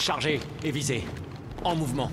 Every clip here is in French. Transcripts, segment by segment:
Chargé et visé. En mouvement.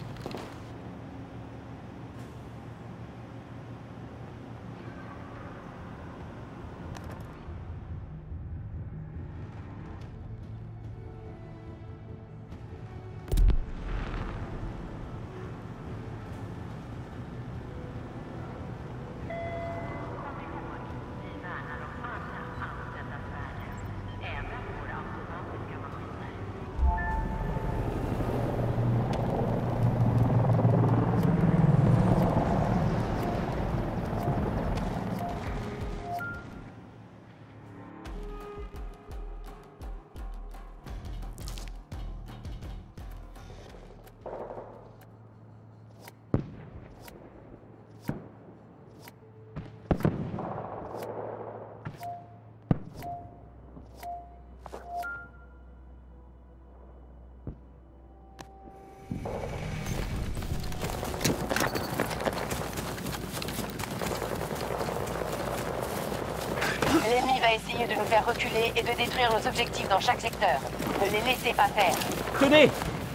L'ennemi va essayer de nous faire reculer et de détruire nos objectifs dans chaque secteur. Ne les laissez pas faire. Tenez!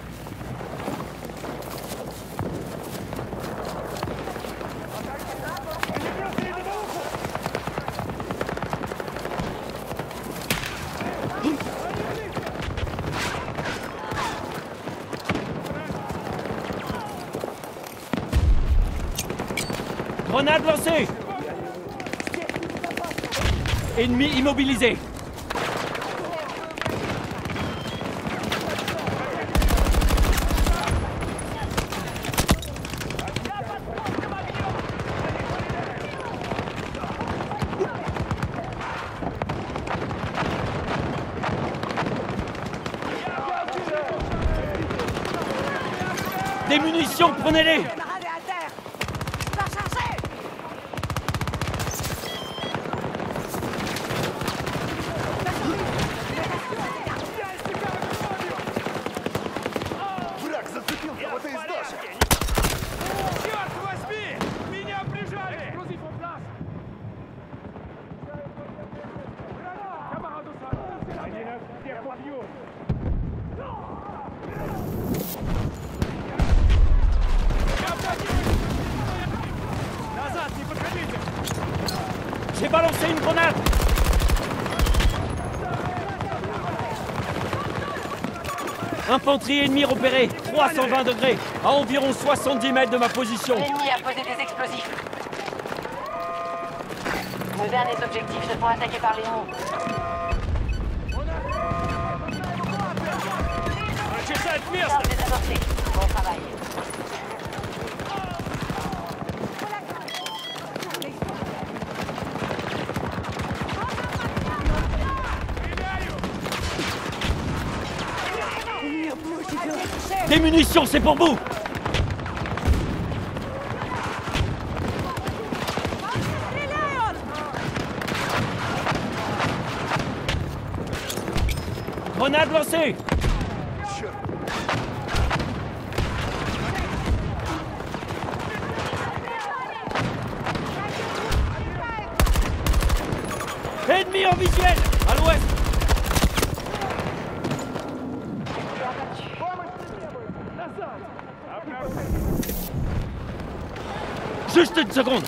Grenade lancée! Ennemi immobilisé! Des munitions, prenez-les! J'ai balancé une grenade! Infanterie ennemie repérée, 320 degrés, à environ 70 mètres de ma position. L'ennemi a posé des explosifs. Nos derniers objectifs se font attaquer par l'ennemi. Charge désamorcée. Bon travail. Des munitions, c'est pour vous! Grenade lancée! Ennemi en visuel! À l'ouest! Juste une seconde!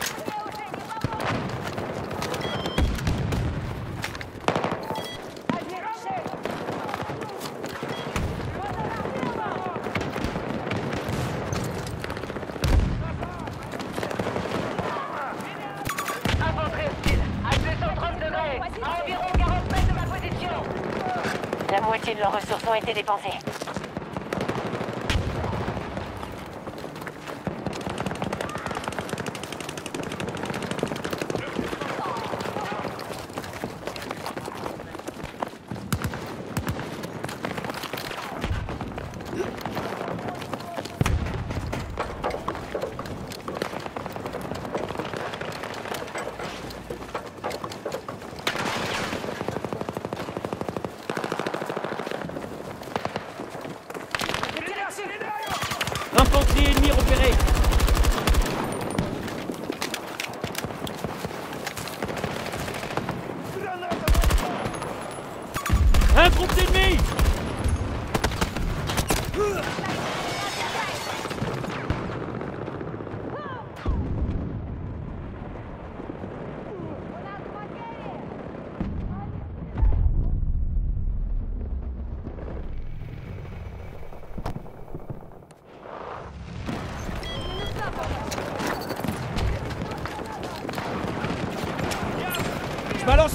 Infanterie hostile, à 230 degrés, à environ 40 mètres de ma position. La moitié de leurs ressources ont été dépensées.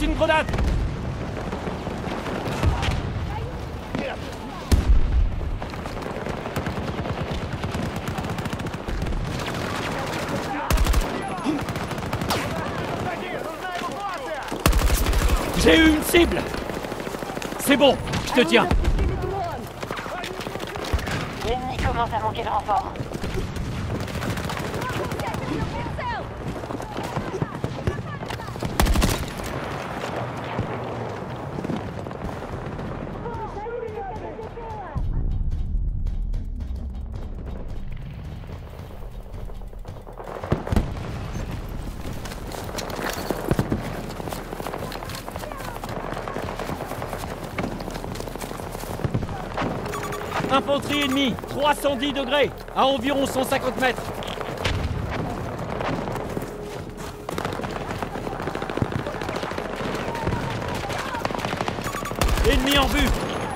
une grenade! J'ai eu une cible! C'est bon, je te tiens! L'ennemi commence à manquer de renfort. Infanterie ennemie, 310 degrés, à environ 150 mètres. Ennemi en vue.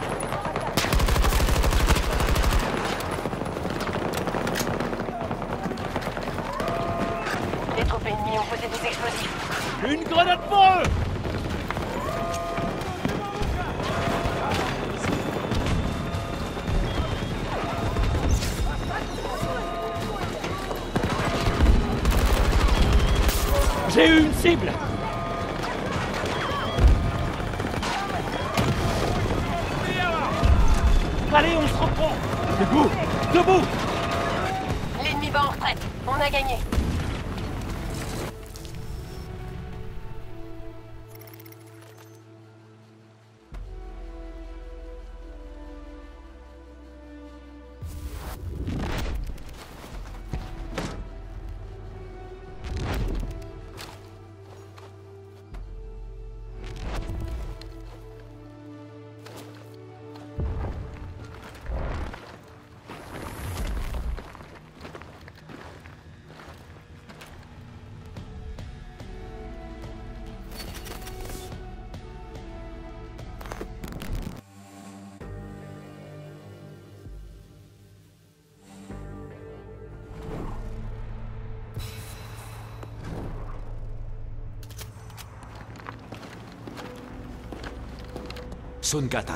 Les troupes ennemies ont posé des explosifs. Une grenade pour eux! J'ai eu une cible! Allez, on se reprend! Debout! Debout! L'ennemi va en retraite. On a gagné. Sungata.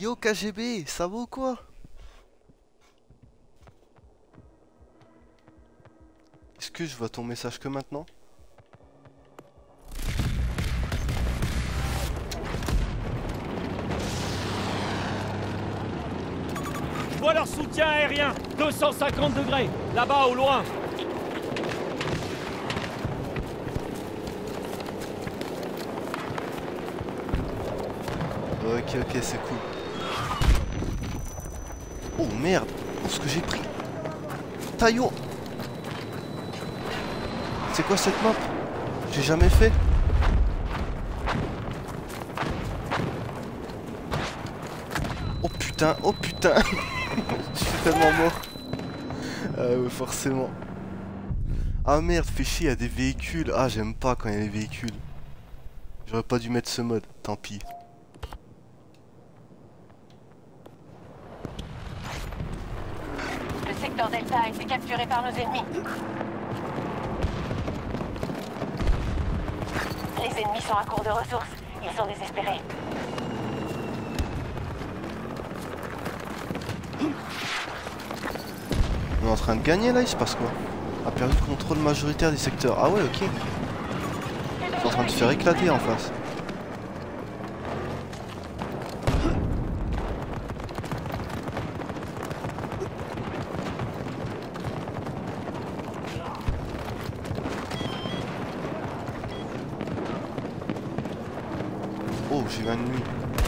Yo KGB, ça va ou quoi? Est-ce que je vois ton message que maintenant? Je vois leur soutien aérien. 250 degrés. Là-bas, au loin. Ok, ok, c'est cool. Oh merde! Oh, ce que j'ai pris! Taillot! C'est quoi cette map? J'ai jamais fait. Oh putain, oh putain! Je suis tellement mort. Ah ouais, forcément. Ah merde, fait chier, il y a des véhicules. Ah, j'aime pas quand il y a des véhicules. J'aurais pas dû mettre ce mode, tant pis. Le secteur Delta a été capturé par nos ennemis. Les ennemis sont à court de ressources. Ils sont désespérés. On est en train de gagner là, il se passe quoi? A perdu le contrôle majoritaire des secteurs. Ah ouais, ok. Ils sont en train de se faire éclater en face. Oh, j'ai eu un ennemi.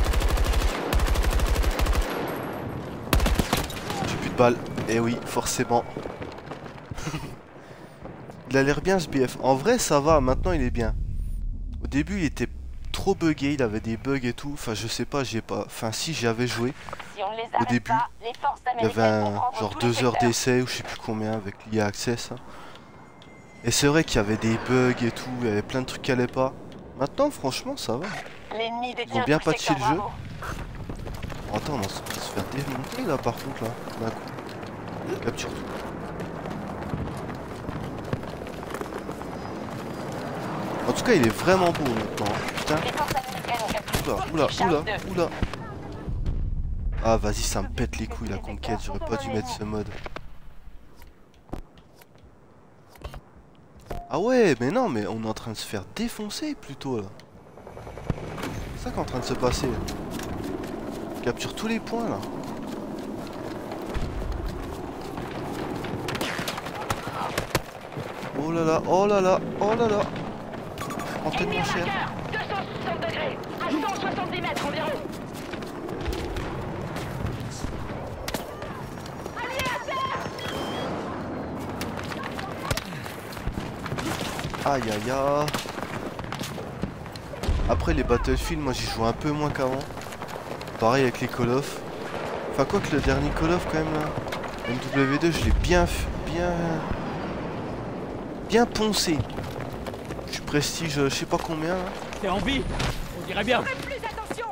J'ai plus de balles. Eh oui, forcément. Il a l'air bien ce BF. En vrai, ça va. Maintenant, il est bien. Au début, il était trop buggé. Il avait des bugs et tout. Enfin, je sais pas. J'ai pas. Enfin, si j'y avais joué. Si on ne les Au arrête début, pas, les forces il y avait américaines vont un prendre genre tous les 2 heures secteurs. d'essai ou je sais plus combien avec l'IA Access. Hein. Et c'est vrai qu'il y avait des bugs et tout. Il y avait plein de trucs qui allaient pas. Maintenant, franchement, ça va. L'ennemi Ils détient ont bien tout le patché le secteur jeu. Bravo. Oh, attends, on va se faire démonter là par contre là. D'un coup. Capture tout. En tout cas, il est vraiment beau maintenant. Hein. Putain. Les forces américaines ont capturé Oula, toutes oula, les charges oula, de- oula. Ah, vas-y, ça me pète les couilles la conquête. J'aurais pas dû mettre ce mode. Ah ouais, mais non, mais on est en train de se faire défoncer plutôt là. C'est ça qui est en train de se passer. On capture tous les points là. Oh là là, oh là là, oh là là. En Ennemi tellement à cher. marqueur, 260 degrés, à 170 mètres environ. Alliés à terre. Aïe aïe aïe. Après les Battlefield, moi j'y joue un peu moins qu'avant. Pareil avec les Call of. Enfin quoi que le dernier Call of quand même là. MW2 je l'ai bien poncé. Je suis prestige je sais pas combien là. T'es en vie? On dirait bien. Plus attention.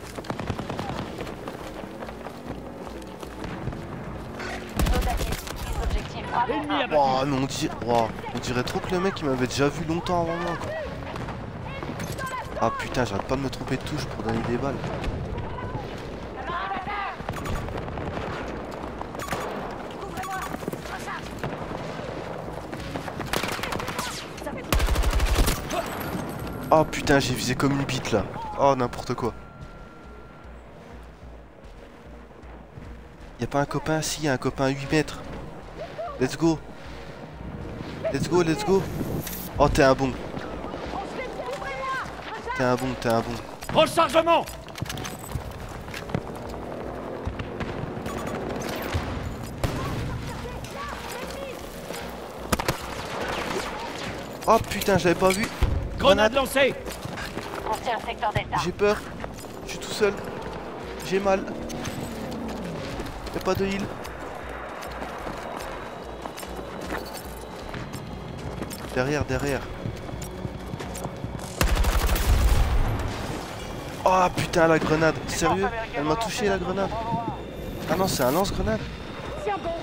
Nos alliés, les objectifs Bravo. Ennemi abattu. Oh mais on dirait trop que le mec il m'avait déjà vu longtemps avant moi quoi. Ah putain j'arrête pas de me tromper de touche pour donner des balles. Oh putain j'ai visé comme une bite là. Oh n'importe quoi. Y'a pas un copain? Si, y'a un copain à 8 mètres. Let's go. Let's go, let's go. Oh t'es un bon. T'es un bon, t'es un bon. Rechargement. Oh putain j'avais pas vu. Grenade lancée. On tient le secteur Delta. J'ai peur. Je suis tout seul. J'ai mal. Y'a pas de heal. Derrière, derrière. Oh putain la grenade. Sérieux? Elle m'a touché la grenade. Ah non c'est un lance-grenade. Tiens bon.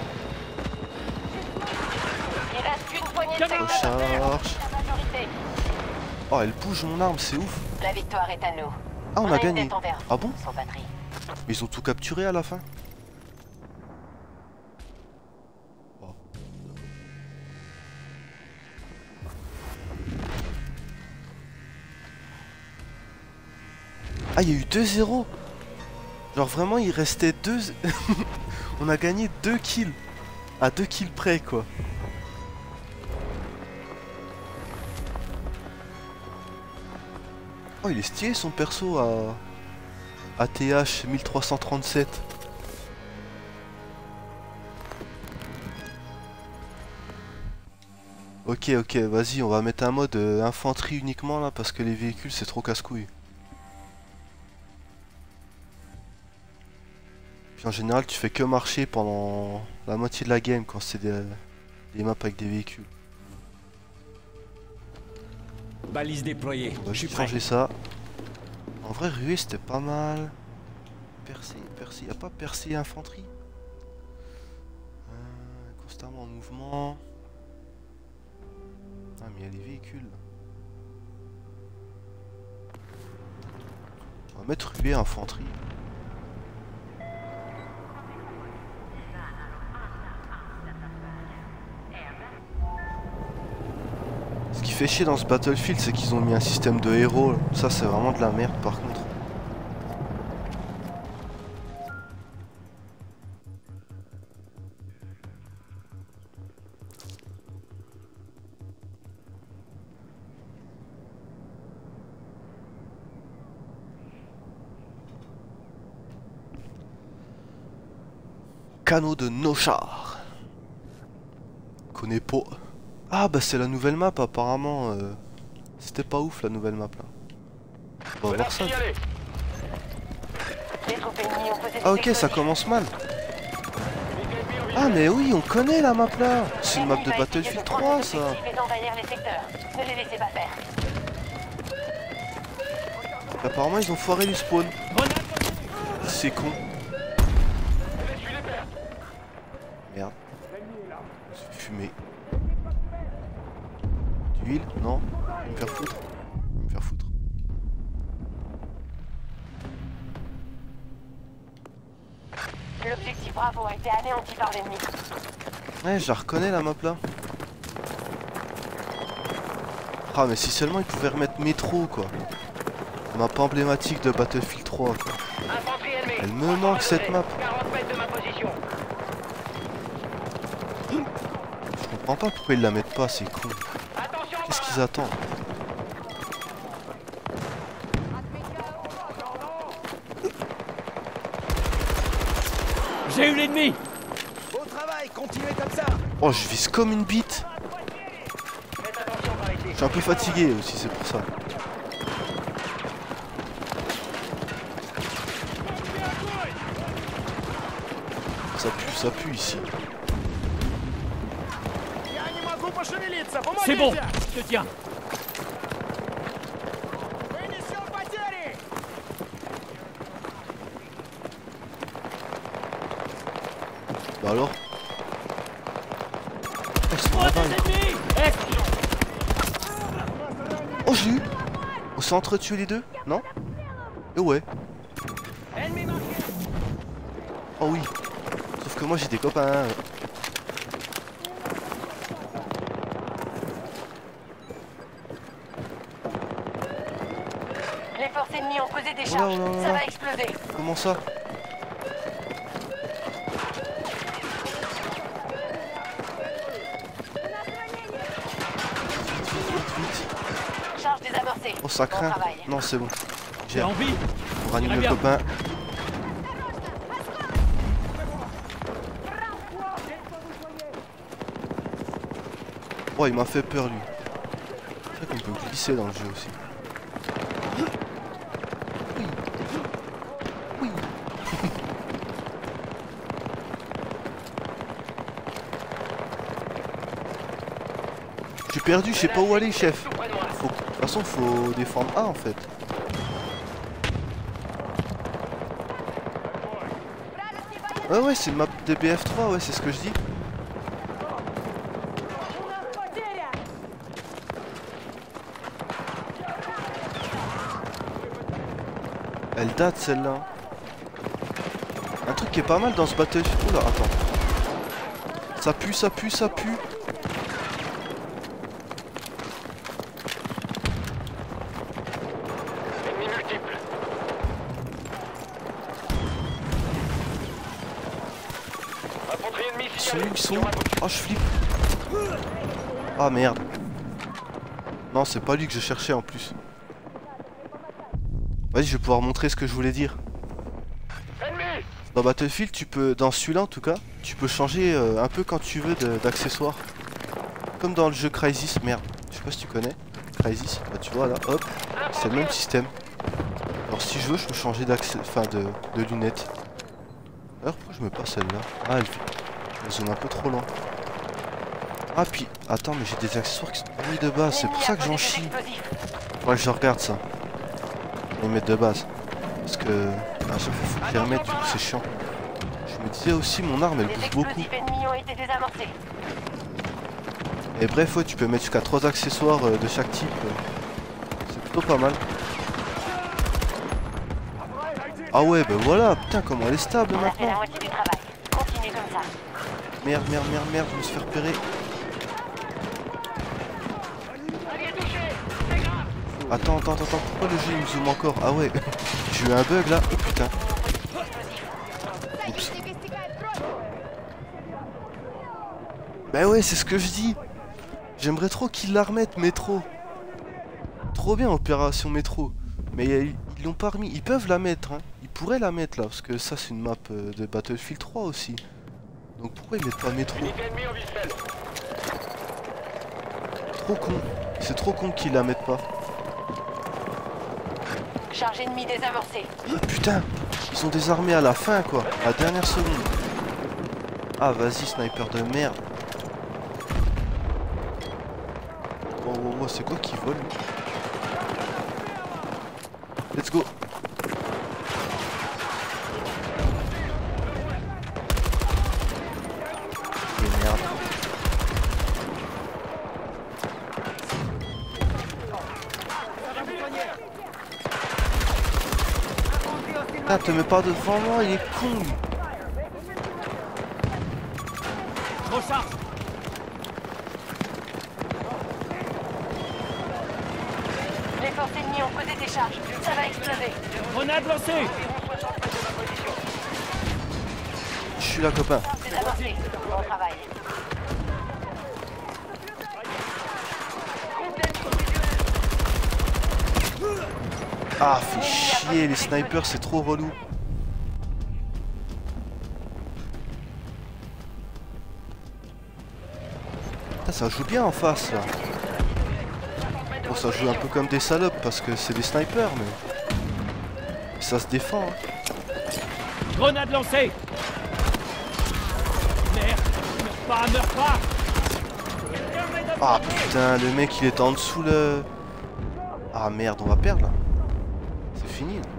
Il reste une poignée de secteurs. Recharge. La majorité. Oh elle bouge mon arme, c'est ouf. La victoire est à nous. Ah on a une gagné. tête envers Ah bon? sans batterie. Mais ils ont tout capturé à la fin. Oh. Ah, il y a eu 2-0. Genre vraiment, il restait 2... On a gagné 2 kills. À 2 kills près, quoi. Oh, il est stylé son perso à... ATH 1337. Ok, vas-y, on va mettre un mode infanterie uniquement là parce que les véhicules c'est trop casse-couille. Puis en général, tu fais que marcher pendant la moitié de la game quand c'est des maps avec des véhicules. Balise déployée. On va Je suis juste prêt. changer ça. En vrai, ruée c'était pas mal. Percé, y a pas percé infanterie constamment en mouvement. Ah, mais il y a les véhicules. On va mettre ruée infanterie. Ce qui fait chier dans ce Battlefield, c'est qu'ils ont mis un système de héros. Ça, c'est vraiment de la merde par contre. Canot de Nochar. Connais pas. Ah bah c'est la nouvelle map apparemment. C'était pas ouf la nouvelle map là. On va voir ça. Ah ok, ça commence mal. Ah mais oui, on connaît la map là. C'est une map de Battlefield 3 ça. Apparemment ils ont foiré les spawns. C'est con. Merde. Je me suis fumé. D'huile? Non? Je vais me faire foutre. Je vais me faire foutre. L'objectif Bravo a été anéanti par l'ennemi. Ouais, je la reconnais la map là. Ah mais si seulement ils pouvaient remettre métro quoi. Map emblématique de Battlefield 3 quoi. Elle me manque cette map. Je comprends pas pourquoi ils la mettent pas, c'est con. Qu'est-ce qu'ils attendent? J'ai eu l'ennemi. Au travail, continuez comme ça. Oh, je vise comme une bite. Je suis un peu fatigué aussi, c'est pour ça. Ça pue ici. C'est bon, je te tiens. Bah alors? Ils sont là-bas, là. Oh, j'ai eu! On s'est entretués les deux? Non? Et ouais. Oh oui. Sauf que moi j'ai des copains. Les forces ennemies ont posé des Oh là, charges. oh là, oh là. Ça va exploser. Comment ça? Vite. Charge désamorcée. Oh, ça Bon craint. travail. Non, c'est bon. J'ai J'ai envie. On ranime Très le bien. copain. Oh, il m'a fait peur lui. C'est vrai qu'on peut glisser dans le jeu aussi. Oui. Oui. J'ai perdu, je sais pas où aller, chef. De toute façon, faut défendre A en fait. Ouais, c'est une map DBF3, ouais, c'est ce que je dis. Elle date celle-là. truc qui est pas mal dans ce Battlefield. Oula, attends. Ça pue, ça pue, ça pue. Ennemis multiples. Infanterie ennemie Ils sont signalée. où, ils sont où? Oh, je flippe. Ah merde. Non, c'est pas lui que je cherchais en plus. Vas-y, je vais pouvoir montrer ce que je voulais dire. Ennemi. Dans Battlefield, tu peux, dans celui-là en tout cas, tu peux changer un peu quand tu veux d'accessoires. Comme dans le jeu Crysis, merde, je sais pas si tu connais. Crysis, bah tu vois là, hop, c'est le même système. Alors si je veux, je peux changer d'accès, enfin de lunettes. Alors pourquoi je me passe celle-là? Ah, elle zone un peu trop loin. Ah puis, attends, mais j'ai des accessoires qui sont pas mis de base, c'est pour ça que j'en chie. Faudrait que je regarde ça. Les mettre de base. Parce que à chaque fois faut que je les remette, du coup c'est chiant. Je me disais aussi mon arme elle Les bouge beaucoup. explosifs ennemis ont été désamorcés. Et bref ouais tu peux mettre jusqu'à 3 accessoires de chaque type. C'est plutôt pas mal. Ah ouais bah voilà, putain comment elle est stable On a fait la maintenant. moitié du travail. Continue comme ça. Merde, merde, merde, merde, je me suis fait repérer. Attends, pourquoi le jeu il me zoome encore? Ah ouais, j'ai eu un bug là, oh putain. Oups. Bah ouais, c'est ce que je dis. J'aimerais trop qu'ils la remettent, Métro. Trop bien, Opération Métro. Mais ils l'ont pas remis, ils peuvent la mettre, hein. Ils pourraient la mettre là, parce que ça c'est une map de Battlefield 3 aussi. Donc pourquoi ils mettent pas Métro? Unité ennemie en visuel. Trop con. C'est trop con qu'ils la mettent pas. Charge ennemie désamorcée. Ah, putain, ils ont désarmé à la fin quoi, à la dernière seconde. Ah vas-y sniper de merde. Oh, c'est quoi qui vole lui? Let's go. Et merde. Ah, te mets pas devant moi, il est con lui. Je recharge. Les forces ennemies ont posé des charges. Ça va exploser. Grenade lancée. Je suis là copain. Désamorcé. Bon travail. Ah, fait chier, les snipers, c'est trop relou. Putain, ça joue bien en face, là. Bon, ça joue un peu comme des salopes, parce que c'est des snipers, mais... ça se défend, hein. Grenade lancée. Merde. Meurs pas. Ah, putain, le mec, il est en dessous, le... Ah, merde, on va perdre, là. C'est fini, là.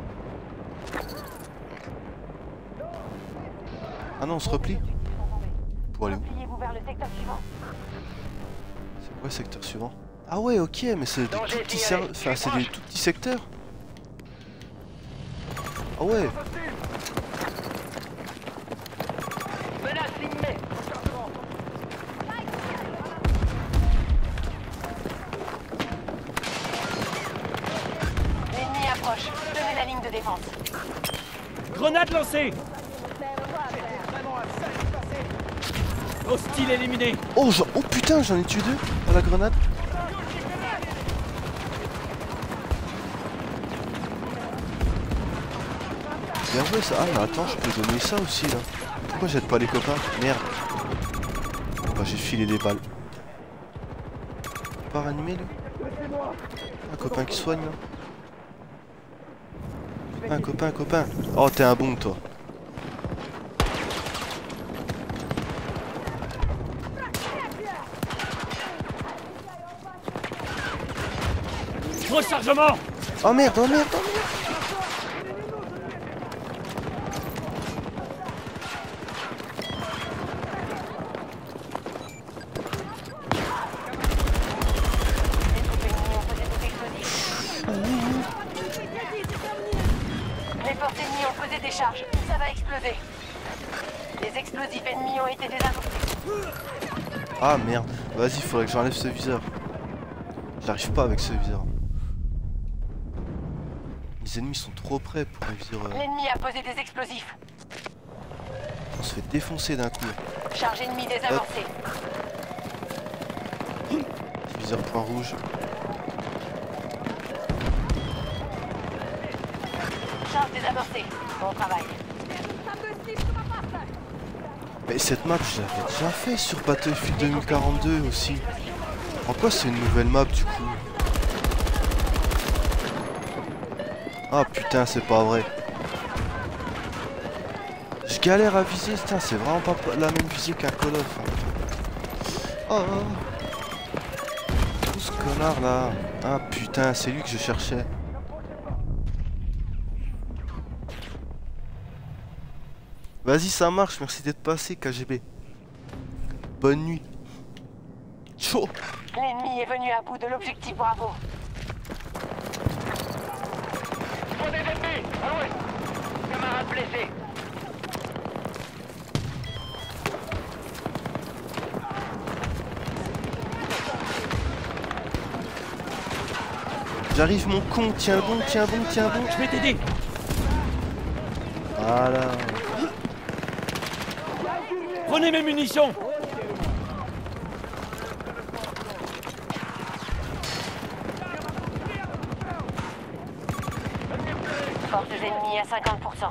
Ah non, on se replie. Pour aller où? Repliez-vous vers le secteur suivant. C'est quoi le secteur suivant? Ah ouais, ok, mais c'est des tout petits enfin, c'est des tout petits secteurs. Ah ouais. Menace lignée. L'ennemi approche. Tenez la ligne de défense. Grenade lancée. Hostile éliminé. Oh, oh putain, j'en ai tué deux à la grenade. Bien joué ça. Ah mais attends, je peux donner ça aussi là. Pourquoi j'aide pas les copains? Merde. Bah j'ai filé des balles. Pas ranimé lui? Un copain qui soigne là. Un copain. Oh t'es un bon toi. Rechargement. Oh merde. Les forces ennemies ont posé des charges. Ça va exploser. Ah merde. Vas-y, faudrait que j'enlève ce viseur. J'arrive pas avec ce viseur. Les ennemis sont trop près pour réussir. L'ennemi a posé des explosifs. On se fait défoncer d'un coup. Charge ennemie désamorcée. Viseur point rouge. Charge désamorcée. Bon travail. Mais cette map, je l'avais déjà fait sur Battlefield 2042 aussi. En quoi c'est une nouvelle map du coup? Ah putain, c'est pas vrai. Je galère à viser, putain, c'est vraiment pas la même visée qu'un Call of. Oh, oh ce connard là. Ah putain, c'est lui que je cherchais. Vas-y, ça marche, merci d'être passé, KGB. Bonne nuit. Chaud. L'ennemi est venu à bout de l'objectif Bravo. Je vois des ennemis à l'ouest. Camarade blessé. J'arrive mon con, tiens bon, tiens bon, tiens bon. Je vais t'aider. Voilà. Prenez mes munitions. Forces ennemies à 50%.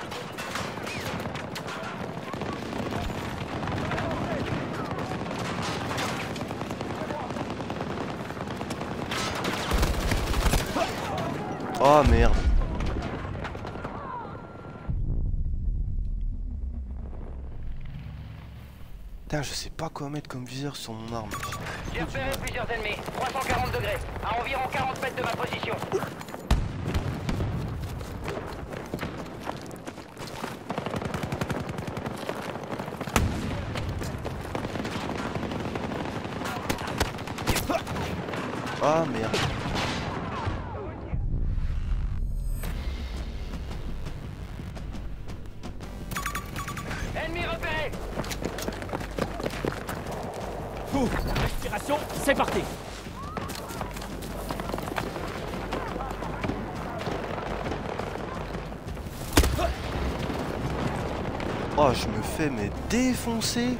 Oh merde. Putain, je sais pas quoi mettre comme viseur sur mon arme. J'ai repéré plusieurs ennemis. 340 degrés. À environ 40 mètres de ma position. Ah merde. Ennemi repéré. Coup. Respiration, c'est parti. Oh, je me fais mais défoncer.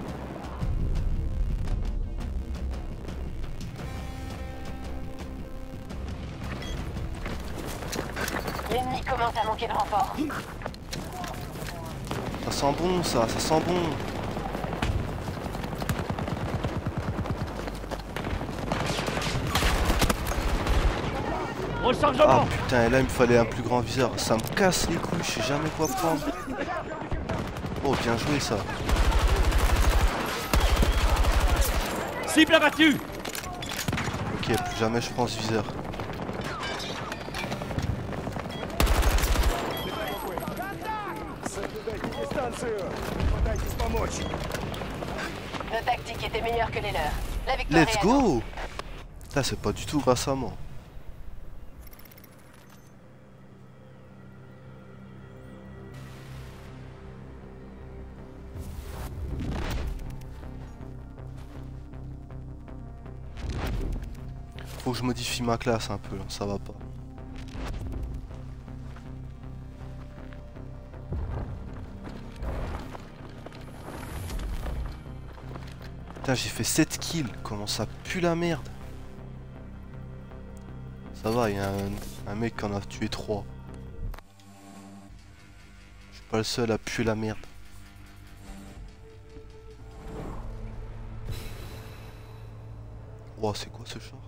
L'ennemi commence à manquer de renfort. Ça sent bon ça sent bon. Rechargement. Ah putain, et là il me fallait un plus grand viseur. Ça me casse les couilles, je sais jamais quoi prendre. Oh, bien joué ça. Cible abattue. Ok, plus jamais je prends ce viseur. Nos tactiques étaient meilleures que les leurs. La victoire Let's est à nous. go. Ça c'est pas du tout grâce à moi. Faut que je modifie ma classe un peu, là, ça va pas. Putain, j'ai fait 7 kills, comment ça pue la merde. Ça va, il y a un mec qui en a tué 3. Je suis pas le seul à puer la merde. Wow, c'est quoi ce char?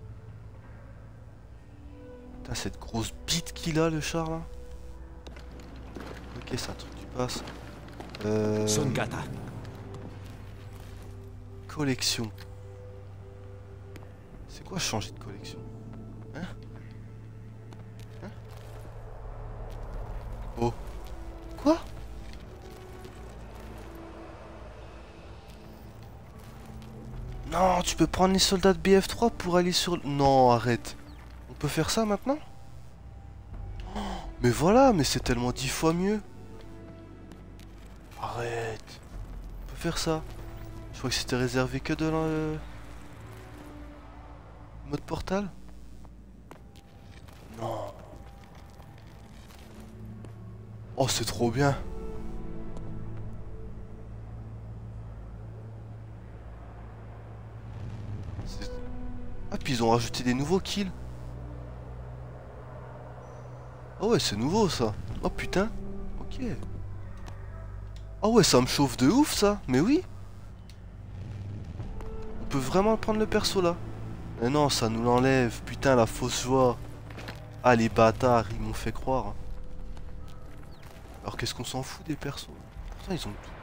Putain, cette grosse bite qu'il a le char là. Ok, c'est un truc qui passe. Songata. Collection. C'est quoi changer de collection? Hein? Hein? Oh. Quoi? Non, tu peux prendre les soldats de BF3 pour aller sur... Non, arrête. On peut faire ça maintenant? Oh, mais voilà, mais c'est tellement 10 fois mieux. Arrête. On peut faire ça. Je crois que c'était réservé que de mode portal. Non. Oh, c'est trop bien. Ah, puis ils ont rajouté des nouveaux kills. Oh ouais, c'est nouveau ça. Oh putain. Ok. Oh ouais, ça me chauffe de ouf ça. Mais oui. On peut vraiment prendre le perso là. Mais non, ça nous l'enlève. Putain, la fausse joie. Ah, les bâtards, ils m'ont fait croire. Alors qu'est-ce qu'on s'en fout des persos? Pourtant, ils ont tout.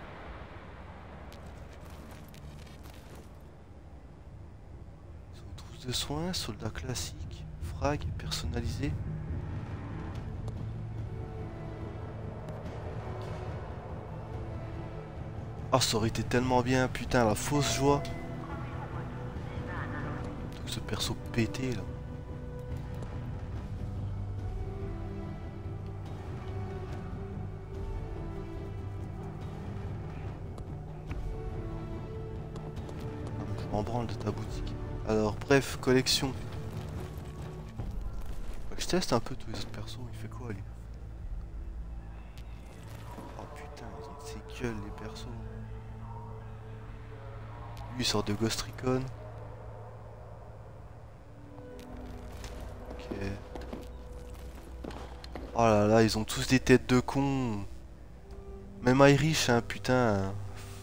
Ils ont trousse de soins, soldat classique, frag, personnalisé. Ah, ça aurait été tellement bien, putain, la fausse joie. Donc ce perso pété là. Je m'en branle de ta boutique. Alors, bref, collection. Faut que je teste un peu tous les autres persos. Il fait quoi lui? Oh putain, ils ont ces gueules les persos. Lui il sort de Ghost Recon. Ok. Oh là là, ils ont tous des têtes de cons. Même Irish, hein, putain.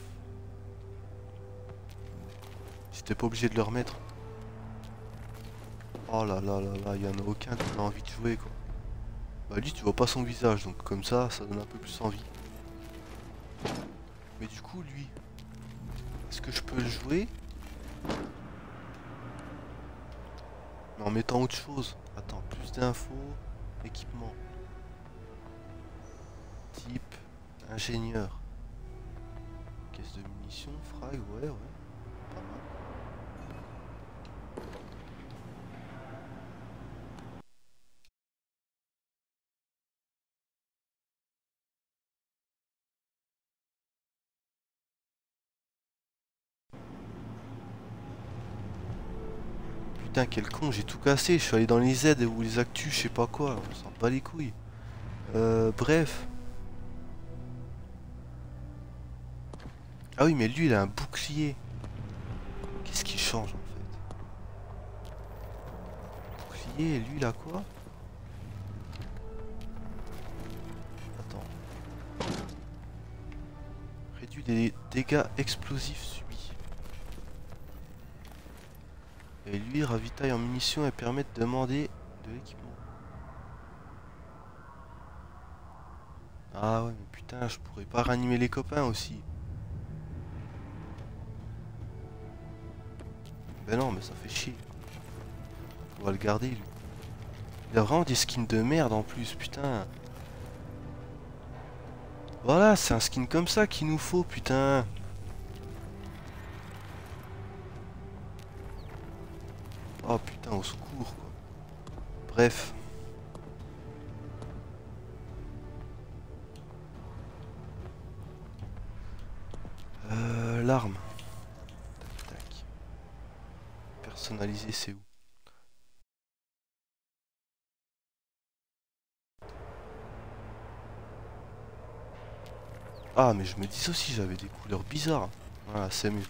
J'étais pas obligé de le remettre. Oh là là là là, il y en a aucun qui a envie de jouer quoi. Bah lui tu vois pas son visage, donc comme ça donne un peu plus envie. Mais du coup lui, est-ce que je peux le jouer? Mais en mettant autre chose. Attends, plus d'infos, équipement. Type, ingénieur. Caisse de munitions, frag, ouais, pas mal. Putain, quel con, j'ai tout cassé. Je suis allé dans les aides ou les actus, je sais pas quoi. On s'en bat les couilles. Bref. Ah oui, mais lui, il a un bouclier. Qu'est-ce qui change en fait? Bouclier, et lui, il a quoi? Attends. Réduit les dégâts explosifs subis. Et lui, ravitaille en munitions et permet de demander de l'équipement. Ah ouais, mais putain, je pourrais pas ranimer les copains aussi. Ben non, mais ça fait chier. On va le garder, lui. Il a vraiment des skins de merde en plus, putain. Voilà, c'est un skin comme ça qu'il nous faut, putain. Oh putain, au secours, quoi. Bref. L'arme. Tac, tac. Personnalisé, c'est où? Ah, mais je me dis aussi, j'avais des couleurs bizarres. Voilà, c'est mieux.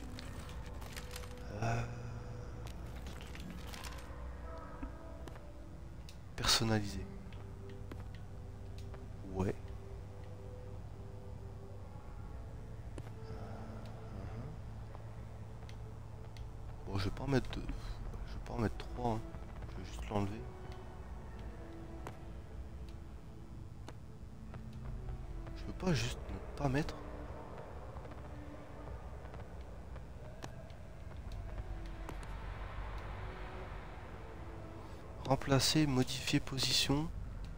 Personnalisé. Ouais. Bon, je vais pas en mettre deux. Je vais pas en mettre trois. Hein. Je vais juste l'enlever. Je peux pas juste ne pas mettre. Remplacer, modifier position.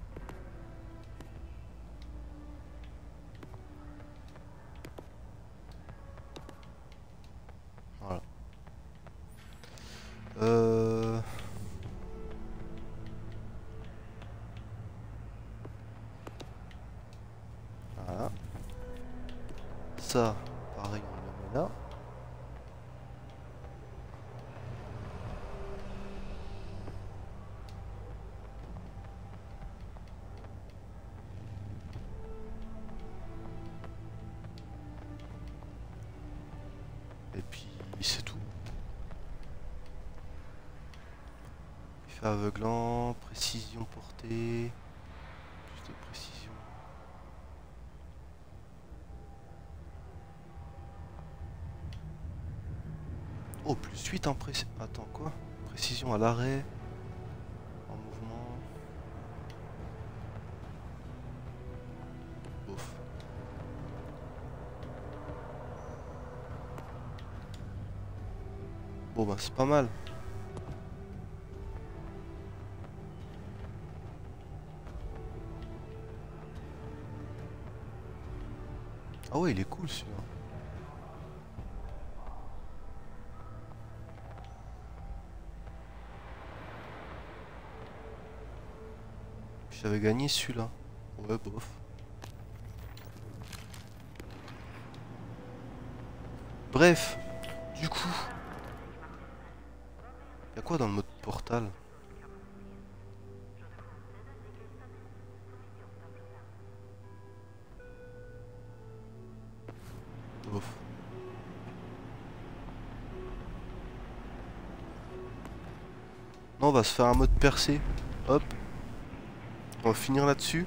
Voilà. Voilà. Ça, pareil, on le met là. Et puis c'est tout. Effet aveuglant, précision portée. Plus de précision. Oh, plus 8 en précision. Attends, quoi? Précision à l'arrêt. En mouvement. Ouf. Bon bah c'est pas mal. Ah ouais, il est cool celui-là. J'avais gagné celui-là. Ouais, bof. Bref, du coup, y'a quoi dans le mode portal? Bof. Non, on va se faire un mode percé. Hop. On va finir là-dessus.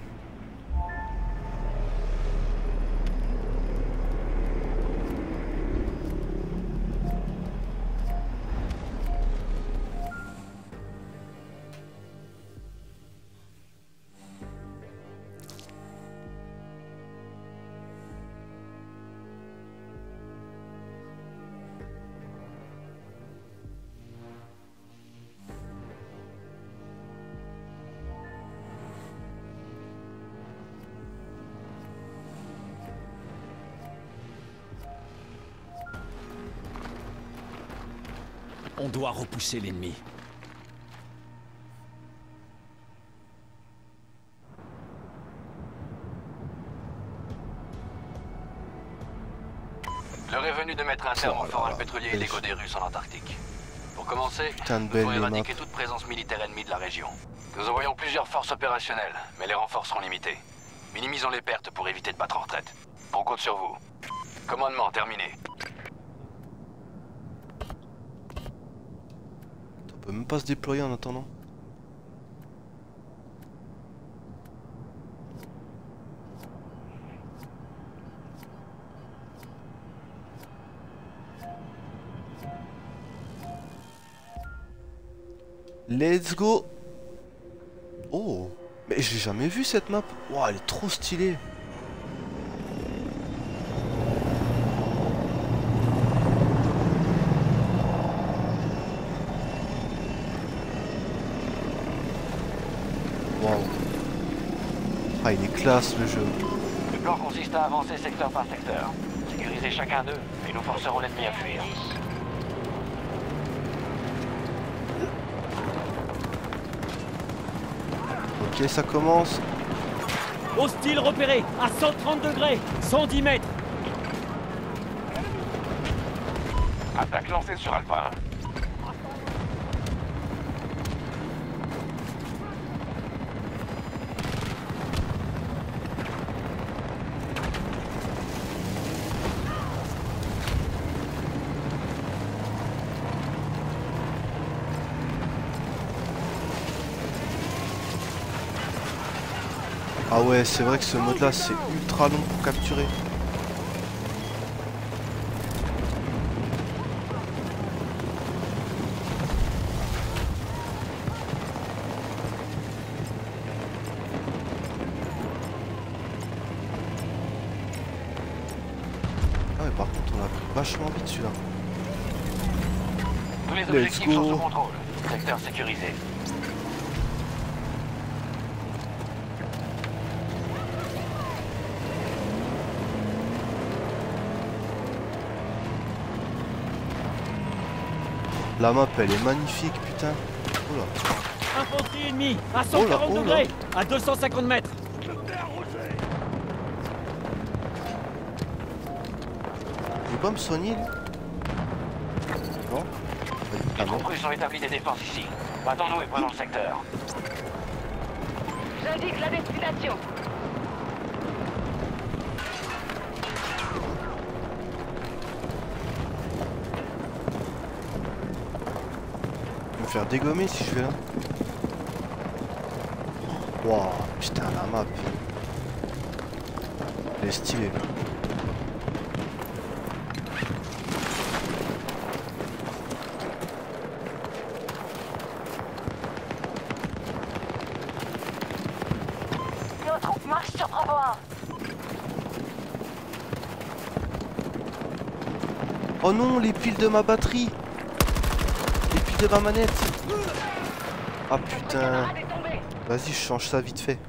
On doit repousser l'ennemi. L'heure est venue de mettre un terme aux forages pétroliers illégaux des Russes en Antarctique. Pour commencer, Putain de il belle faut les éradiquer maps. toute présence militaire ennemie de la région. Nous envoyons plusieurs forces opérationnelles, mais les renforts seront limités. Minimisons les pertes pour éviter de battre en retraite. On compte sur vous. Commandement terminé. On peut même pas se déployer en attendant. Let's go. Oh, mais j'ai jamais vu cette map. Wow, elle est trop stylée. Wow. Ah, il est classe le jeu. Le plan consiste à avancer secteur par secteur. Sécuriser chacun d'eux, et nous forcerons l'ennemi à fuir. Ok, ça commence. Hostile repéré à 130 degrés, 110 mètres. Attaque lancée sur Alpha 1. Ah ouais, c'est vrai que ce mode là c'est ultra long pour capturer. Ah ouais, par contre on a pris vachement vite celui-là. Tous les Let's objectifs sont go. sous contrôle. Secteur sécurisé. La map elle est magnifique, putain. Oh là. Infanterie ennemie à Oh là, 140 oh là. degrés, à 250 mètres. Il veut pas me soigner lui? Non. Ah Les non. troupes russes ont établi des défenses ici. Battons-nous et prenons le secteur. J'indique la destination. faire dégommer si je vais là. Waouh, putain la map. Elle est stylée là. Nos troupes marchent sur Bravo 1. Oh non, les piles de ma batterie. Les piles de ma manette. Ah putain. Vas-y, je change ça vite fait.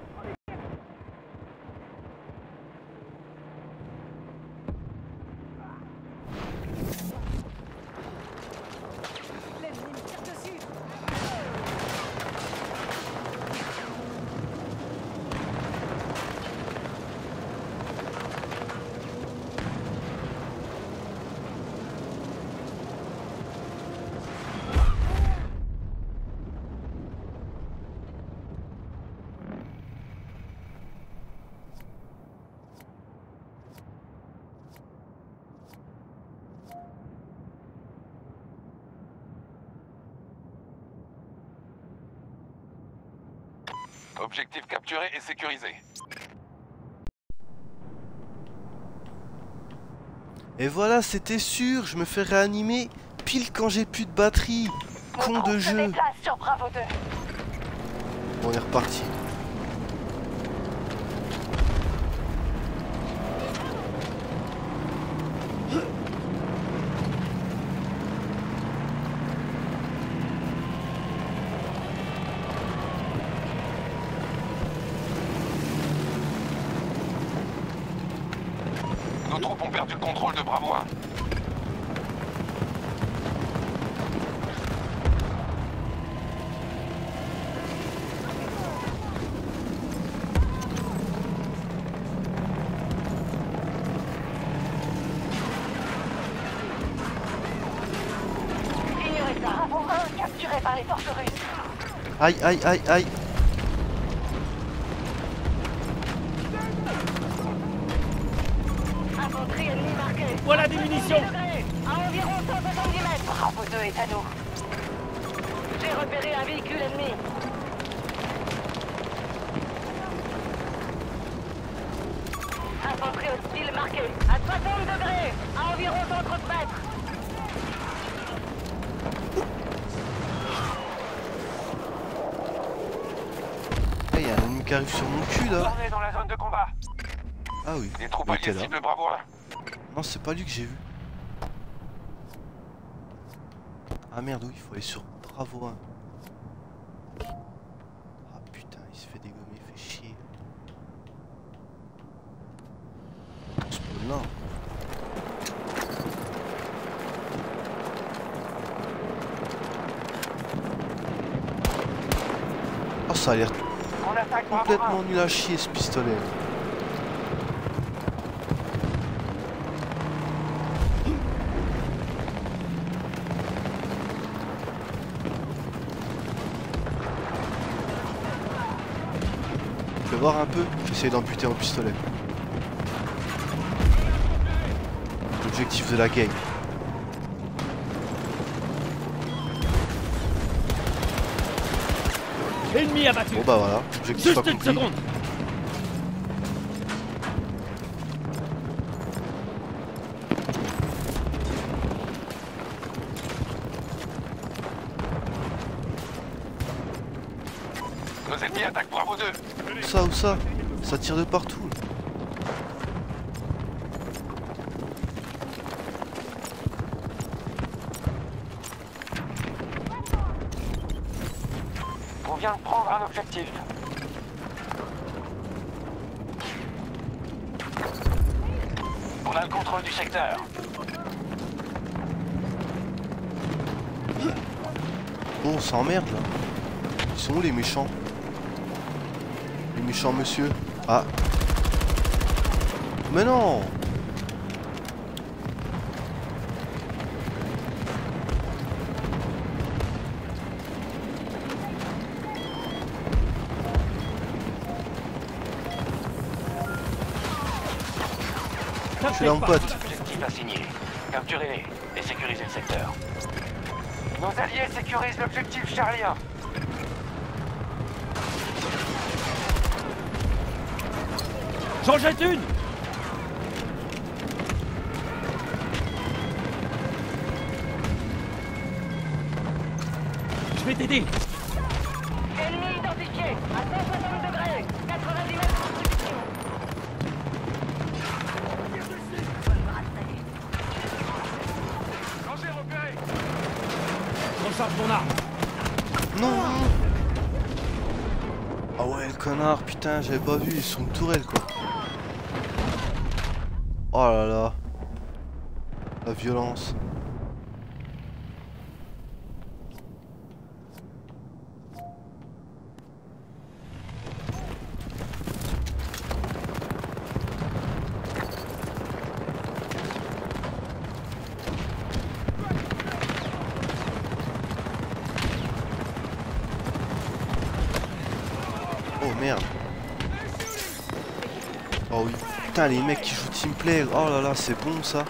Objectif capturé et sécurisé. Et voilà, c'était sûr, je me fais réanimer pile quand j'ai plus de batterie. Con de jeu. Se déplace sur Bravo 2. Bon, on est reparti. Nos troupes ont perdu le contrôle de Bravo 1. Ignorez ça. Bravo 1 capturé par les forces russes. Aïe, aïe, aïe, aïe. Infanterie ennemie marquée. Voilà des munitions. À environ 170 mètres. Bravo 2 est à nous. J'ai repéré un véhicule ennemi. Infanterie hostile marquée. À 60 degrés. À environ 130 mètres. Il y a un ennemi qui arrive sur mon cul là. On est dans la zone de combat. Ah oui, Les troupes il était alliées là. ciblent Bravo 1. Non, c'est pas lui que j'ai vu. Ah merde, oui, il faut aller sur Bravo 1. Ah putain, il se fait dégommer, il fait chier. On se pose là. Oh, ça a l'air On attaque Bravo 1. complètement nul à chier ce pistolet. Je vais voir un peu, j'essaie d'en buter au pistolet. L'objectif de la gang. Ennemi abattu. Bon bah voilà, objectif Juste une accompli. seconde. Nos ennemis attaquent Bravo 2. Où ça? Ça tire de partout. On vient de prendre un objectif. On a le contrôle du secteur. Bon, on s'emmerde là. Ils sont où les méchants? Les méchants monsieur. Ah. Mais non. Je suis là mon pote. Objectif assigné. Capturez-les et sécurisez le secteur. Nos alliés sécurisent l'objectif Charlie 1. J'en jette une. Je vais t'aider. Ennemi identifié à 160 degrés, 90 mètres de construction. Danger repéré. Recharge ton arme. Non. Ah ouais, le connard, putain, j'avais pas vu, ils sont une tourelle quoi. Oh là là. La violence. Oh merde. Oh oui. Putain, les mecs qui jouent teamplay. Oh là là, c'est bon ça.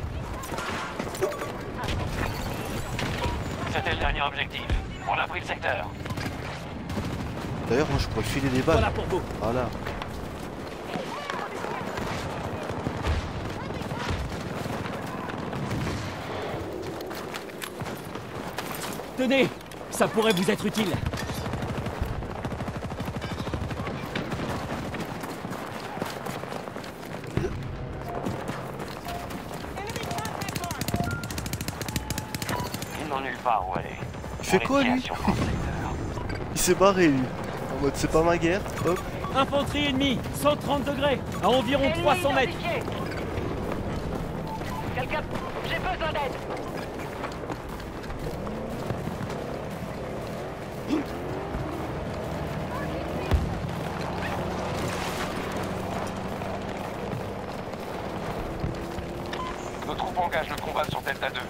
C'était le dernier objectif. On a pris le secteur. D'ailleurs, moi je pourrais filer des balles. Voilà pour vous. Voilà. Tenez, ça pourrait vous être utile. Ils n'ont nulle part où aller. Il fait quoi lui? Il s'est barré lui. En mode c'est pas ma guerre. Hop. Infanterie ennemie, 130 degrés, à environ Ennemi 300 mètres. identifié. Quelqu'un... J'ai besoin d'aide. Nos troupes engagent le combat sur Delta 2.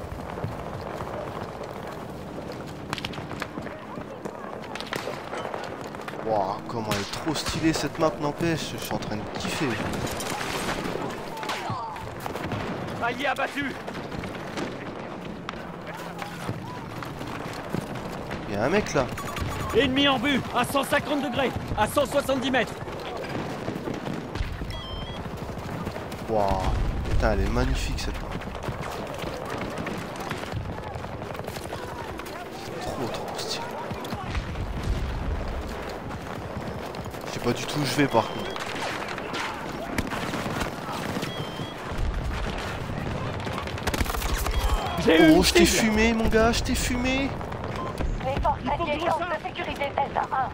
Waouh, comment elle est trop stylée cette map, n'empêche. Je suis en train de kiffer. Allié abattu. Il y a un mec là. Ennemi en vue, à 150 degrés, à 170 mètres. Waouh. Putain, elle est magnifique cette map. Trop stylé. Je sais pas du tout où je vais par contre. J'ai eu Oh, une je t'ai cible. fumé mon gars, je t'ai fumé. Les forces alliées tentent de sécuriser Delta 1.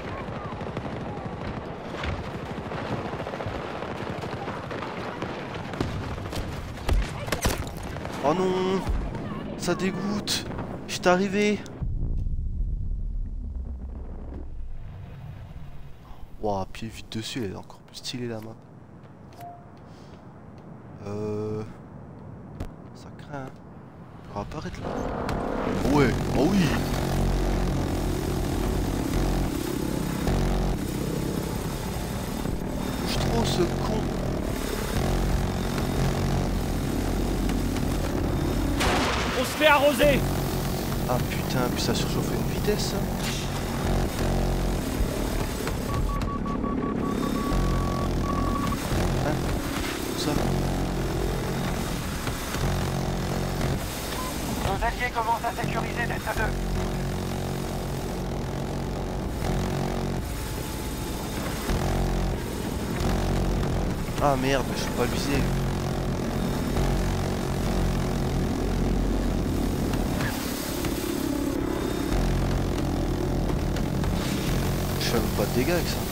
Oh non. Ça dégoûte. Je suis arrivé. Waouh, pied vite dessus, elle est encore plus stylée la map. Ça craint. Hein. Il va apparaître là. Ouais, oh oui. Je trouve ce con. On se fait arroser. Ah putain, puis ça surchauffe une vitesse. Ça. Hein? Où ça? Nos alliés commencent à sécuriser Delta 2. Ah merde, je suis pas visé. Je fais même pas de dégâts avec ça.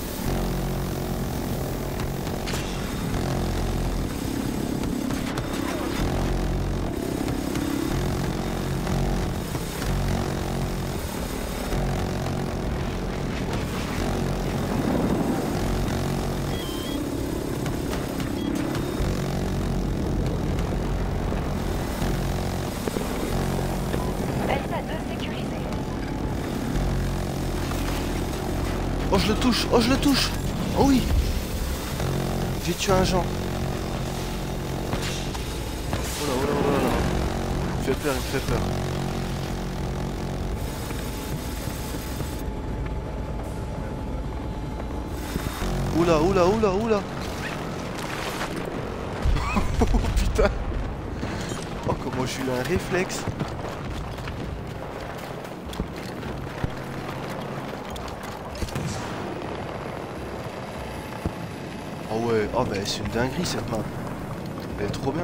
Delta 2 sécurisé. Oh je le touche, oh je le touche. Oh oui. J'ai tué un Jean. Oh là, oh là, oh là, oh là. Il me fait peur, il me fait peur. Oula, oula, oula, oula. Oh putain. Oh comment j'ai eu un réflexe. Oh ouais, oh bah c'est une dinguerie cette map. Elle est trop bien.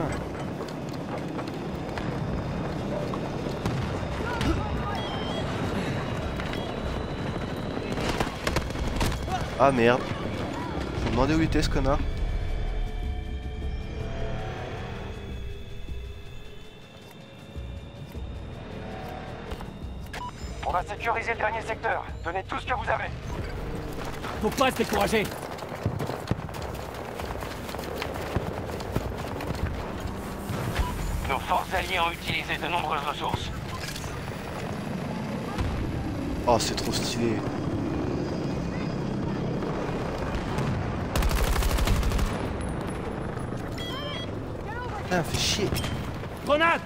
Ah merde. Je me demandais où il était ce connard. On va sécuriser le dernier secteur. Donnez tout ce que vous avez. Faut pas se décourager. Nos forces alliées ont utilisé de nombreuses ressources. Oh c'est trop stylé. Ah fait chier. Grenade!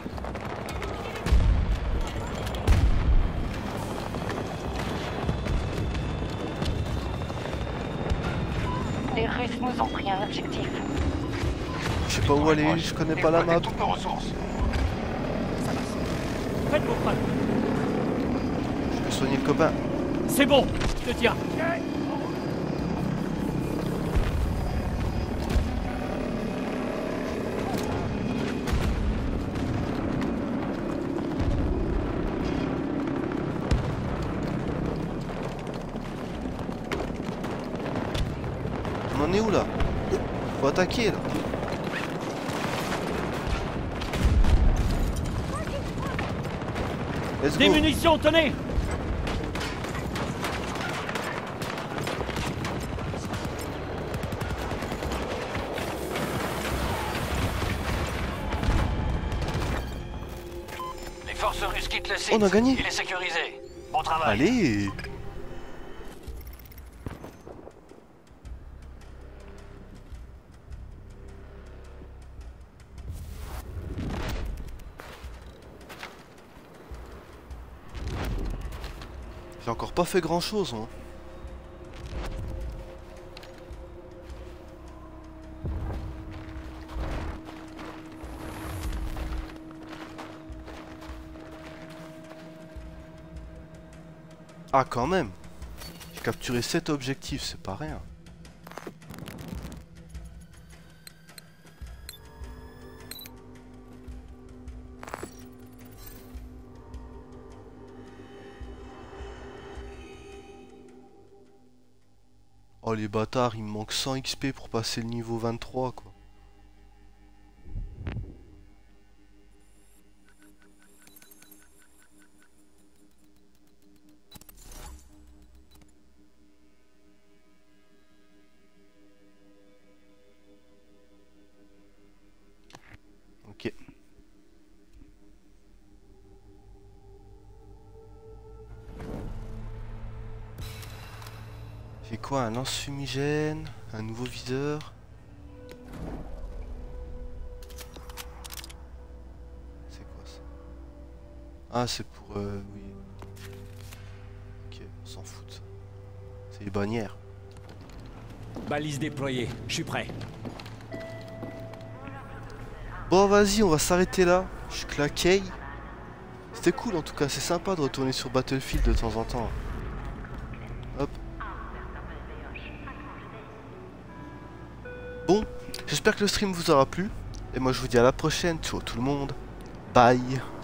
Les Russes nous ont pris un objectif. Je sais pas où aller, je connais pas la map. Exploitez toutes nos ressources. Faites vos preuves. Je vais soigner le copain. C'est bon, je te tiens. On en est où là? Faut attaquer là. Let's Des go. munitions, tenez! Les forces russes quittent le site. On a gagné. Il est sécurisé. Bon travail. Allez. J'ai encore pas fait grand chose moi. Ah quand même. J'ai capturé 7 objectifs, c'est pas rien. Oh les bâtards, il me manque 100 XP pour passer le niveau 23 quoi. Ok. J'ai quoi? Un lance-fumigène, un nouveau viseur. C'est quoi ça? Ah c'est pour oui. Ok, on s'en fout de ça. C'est les bannières. Balise déployée, je suis prêt. Bon vas-y, on va s'arrêter là. Je claquais. C'était cool en tout cas, c'est sympa de retourner sur Battlefield de temps en temps. Hop. Bon, j'espère que le stream vous aura plu. Et moi je vous dis à la prochaine. Ciao tout le monde. Bye.